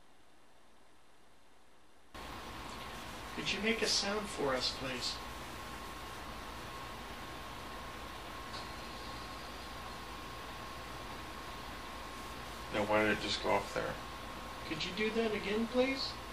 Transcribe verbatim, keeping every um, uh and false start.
Could you make a sound for us, please? Now, why did it just go off there? Could you do that again, please?